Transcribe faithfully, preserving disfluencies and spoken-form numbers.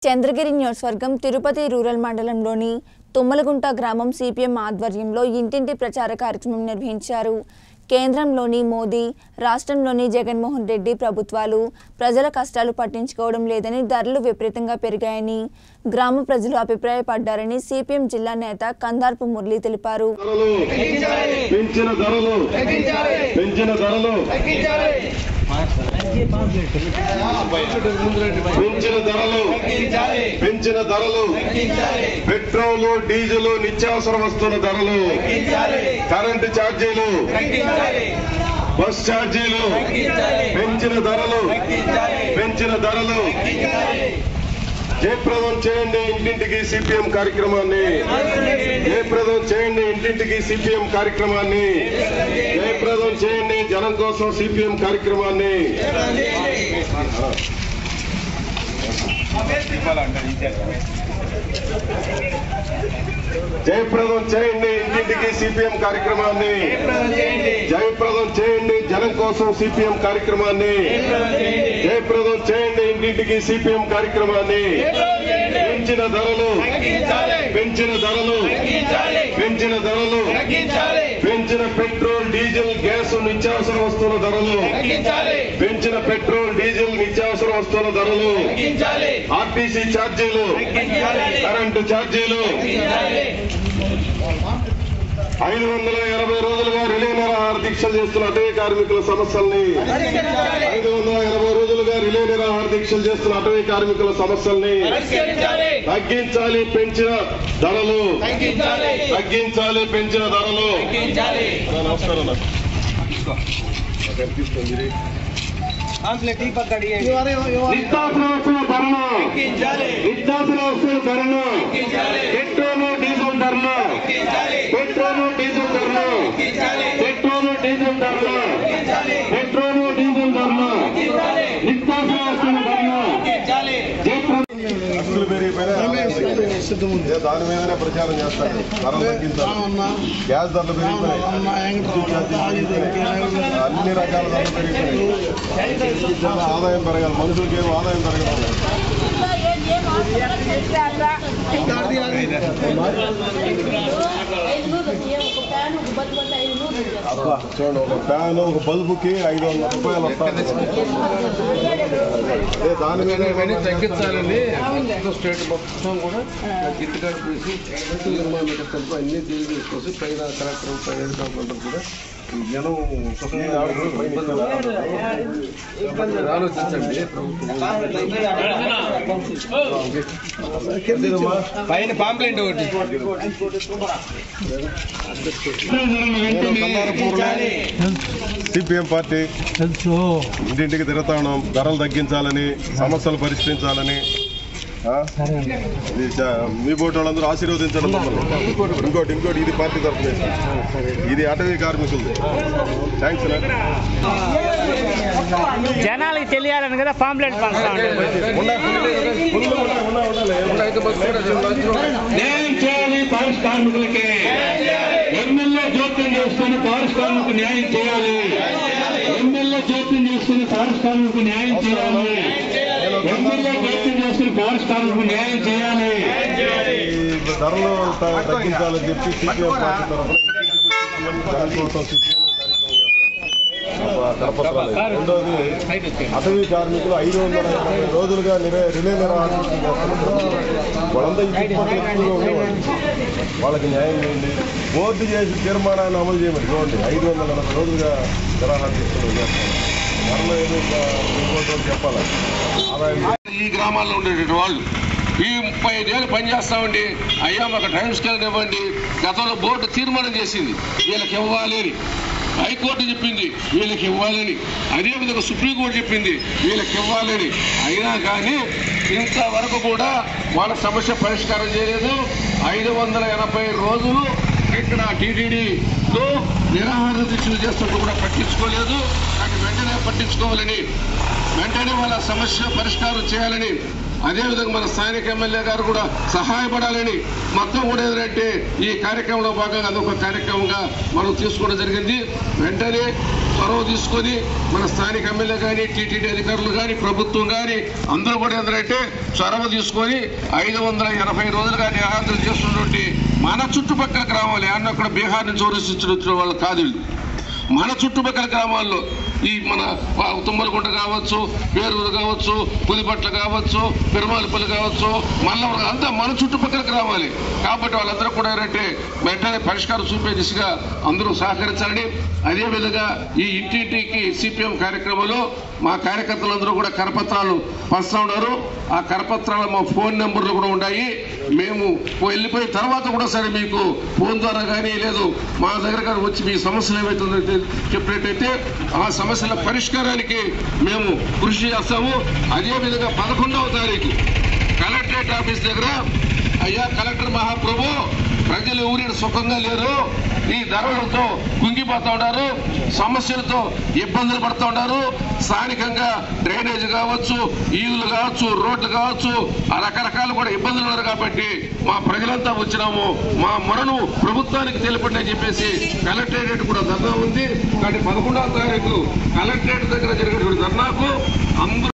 చంద్రగిరి నియోజకవర్గం తిరుపతి రూరల్ మండలంలోని తుమ్మలగుంట గ్రామం సిపిఎం ఆధ్వర్యంలో ఇంటింటి ప్రచార కార్యక్రమం నిర్వహించారు. కేంద్రంలోని మోదీ, రాష్ట్రంలోని జగన్మోహన్ రెడ్డి ప్రభుత్వాలు ప్రజల కష్టాలు పట్టించుకోవడం లేదని, ధరలు విపరీతంగా పెరిగాయని గ్రామ ప్రజలు అభిప్రాయపడ్డారని సిపిఎం జిల్లా నేత కందార్పు మురళి తెలిపారు. పెంచిన ధరలు పెంచిన ధరలు పెంచిన ధరలు పెంచిన ధరలు పెట్రోలు, డీజిల్, నిత్యావసర వస్తువుల ధరలు, కరెంటు ఛార్జీలు, బస్ ఛార్జీలు, పెంచిన ధరలు పెంచిన ధరలు జయప్రదం చేయండి ఇంటింటికి సిపిఎం కార్యక్రమాన్ని జయప్రదం చేయండి ఇంటింటికి సిపిఎం కార్యక్రమాన్ని జయప్రదం చేయండి జనం కోసం సిపిఎం కార్యక్రమాన్ని జయప్రదం చేయండి ఇంటింటికి సిపిఎం కార్యక్రమాన్ని జయప్రదం చేయండి జనం కోసం సిపిఎం కార్యక్రమాన్ని జయప్రదం చేయండి ఇంటింటికి సిపిఎం కార్యక్రమాన్ని పెంచిన ధరలు పెంచిన ధరలు పెంచిన ధరలు పెంచిన పెట్రోల్, డీజిల్, గ్యాస్, నిత్యావసర వస్తువుల ధరలు పెంచిన పెట్రోల్, డీజిల్, నిత్యావసర వస్తువుల ధరలు, ఆర్టీసీ ఛార్జీలు, కరెంటు ఛార్జీలు, ఐదు వందల ఎనభై రోజులుగా రిలే నిరాహార దీక్షలు చేస్తున్న అటవీ కార్మికుల సమస్యల్ని ఐదు వందల ఎనభై రోజులుగా రిలే నిరాహార దీక్షలు చేస్తున్న అటవీ కార్మికుల సమస్యల్ని తగ్గించాలి. పెంచిన ధరలు తగ్గించాలి పెంచిన ధరలు నమస్కారం నిత్యావసర వస్తువుల ధరలు నిత్యావసర వస్తువుల ధరలు పెట్రోలు, డీజిల్ ధరలు పెట్రోలు డీజిల్ ధరలు పెట్రోలు డీజిల్ ధరలు పెట్రోలు డీజిల్ ధరలు నిత్యావసర వస్తువుల ధరలు అసలు పెరిగిపోయినా దాని మీదనే ప్రచారం చేస్తారు. ధరలు తగ్గించాలి, గ్యాస్ ధరలు పెరిగిపోయినాయి, అన్ని రకాల ధరలు పెరిగిపోయినాయి. ఆదాయం పెరగాలి, మనుషులకి ఏమో ఆదాయం పెరగదు. చూడండి, ఒక ఫ్యాన్, ఒక బల్బుకి ఐదు వందల రూపాయలు వస్తాయి. దాని మీద తగ్గించాలని స్టేట్ మొత్తం కూడా గిట్టుబాటు చేసి నిర్మాణ కలిపి అన్ని తీరు తీసుకొచ్చి పైన కలెక్టర్ పైన కాకుండా కూడా జనం సుఖంగా ఆలోచించండి. పైన పాంప్లెంట్ ఒకటి సిపిఎం పార్టీ ఇంటింటికి తిరుగుతా ఉన్నాం. ధరలు తగ్గించాలని, సమస్యలు పరిష్కరించాలని. మీ బోటి వాళ్ళందరూ ఆశీర్వదించడం మమ్మల్ని. ఇంకోటి ఇంకోటి ఇది పార్టీ తరఫున, ఇది అటవీ కార్మికులు. థ్యాంక్స్. జనాలకి తెలియాలని కదా పాంప్లెట్ న్యాయం చేయాలి ఫారెస్ట్ కార్మికులకి. ఎమ్మెల్యే జోక్యం చేసుకుని ఫారెస్ట్ కార్మికులకు న్యాయం చేయాలి. ఎమ్మెల్యే జోక్యం చేసుకుని ఫారెస్ట్ కార్మికులకు న్యాయం చేయాలి. ఎమ్మెల్యే జోక్యం చేసుకుని ఫారెస్ట్ కార్మికులకు న్యాయం చేయాలి. ధరలు తగ్గించాలని చెప్పి సిపిఎం పార్టీ తరఫున రెండోది, అటవీ కార్మికులు ఐదు వందల యాభై రోజులుగా రిలే నిరాహార వాళ్ళంతా ఎక్కువగా ఉండేవాళ్ళు. వాళ్ళకి న్యాయం చేయండి. బోర్డు చేసి తీర్మానాన్ని అమలు చేయమని చూడండి. ఐదు వందల ఎనభై రోజులుగా నిరాహార దీక్షలు చేస్తారు. ధరలు ఏదో చెప్పాలి. ఆదాయం ఈ గ్రామాల్లో ఉండేటువంటి వాళ్ళు ఈ ముప్పై ఐదేళ్ళు పనిచేస్తామండి. అయ్యా మాకు టైం స్కేల్ ఇవ్వండి. గతంలో బోర్డు తీర్మానం చేసింది వీళ్ళకి ఇవ్వాలి అని, హైకోర్టు చెప్పింది వీళ్ళకి ఇవ్వాలని, అదేవిధంగా సుప్రీంకోర్టు చెప్పింది వీళ్ళకి ఇవ్వాలని. అయినా కానీ ఇంతవరకు కూడా వాళ్ళ సమస్య పరిష్కారం చేయలేదు. ఐదు వందల ఎనభై రోజులు ఇక్కడ టీటీడీలో నిరాహార దీక్షలు చేస్తుంటూ కూడా పట్టించుకోలేదు. కానీ వెంటనే పట్టించుకోవాలని, వెంటనే వాళ్ళ సమస్య పరిష్కారం చేయాలని అదేవిధంగా మన స్థానిక ఎమ్మెల్యే గారు కూడా సహాయపడాలని మొత్తం కూడా ఏంటంటే ఈ కార్యక్రమంలో భాగంగా అదొక కార్యక్రమంగా మనం తీసుకోవడం జరిగింది. వెంటనే చొరవ తీసుకొని మన స్థానిక ఎమ్మెల్యే కానీ టీటీడీ అధికారులు కానీ ప్రభుత్వం కానీ అందరూ కూడా ఏంటంటే చొరవ తీసుకొని ఐదు వందల ఎనభై రోజులుగా నిరాహారాలు చేస్తున్నటువంటి మన చుట్టుపక్కల గ్రామాలు ఏమన్నా అక్కడ బీహార్ నుంచి వచ్చిన వాళ్ళు కాదు, మన చుట్టుపక్కల గ్రామాల్లో ఈ మన తుమ్మలగుంట కావచ్చు, పేరూరు కావచ్చు, పులిపట్ల కావచ్చు, పెరుమాలపల్లి కావచ్చు, మల్లవరం అంతా మన చుట్టుపక్కల గ్రామాలే. కాబట్టి వాళ్ళందరూ కూడా ఏంటంటే వెంటనే పరిష్కారం చూపే దిశగా అందరూ సహకరించాలని, అదేవిధంగా ఈ ఇంటింటికి సిపిఎం కార్యక్రమంలో మా కార్యకర్తలందరూ కూడా కరపత్రాలు పంచుతా ఉన్నారు. ఆ కరపత్రాలు మా ఫోన్ నెంబర్లు కూడా ఉన్నాయి. మేము వెళ్ళిపోయిన తర్వాత కూడా సరే మీకు ఫోన్ ద్వారా కానీ లేదు మా దగ్గర కానీ వచ్చి మీ సమస్యలు ఏమవుతుందో చెప్పినట్టయితే ఆ సమస్యల పరిష్కారానికి మేము కృషి చేస్తాము. అదేవిధంగా పదకొండవ తారీఖు కలెక్టరేట్ ఆఫీస్ దగ్గర అయ్యా కలెక్టర్ మహాప్రభు ప్రజలు ఊరి సుఖంగా లేరు, ఈ ధరలతో కుంగిపోతూ ఉన్నారు, సమస్యలతో ఇబ్బందులు పడుతూ ఉన్నారు, స్థానికంగా డ్రైనేజ్ కావచ్చు, ఈదులు కావచ్చు, రోడ్లు కావచ్చు, రకరకాలు కూడా ఇబ్బందులు ఉన్నారు. కాబట్టి మా ప్రజలంతా వచ్చినాము, మా మొరను ప్రభుత్వానికి తెలిపండి అని చెప్పేసి కలెక్టరేట్ కూడా ధర్నా ఉంది. కానీ పదకొండవ తారీఖు కలెక్టరేట్ దగ్గర జరిగినటువంటి ధర్నాకు అందరూ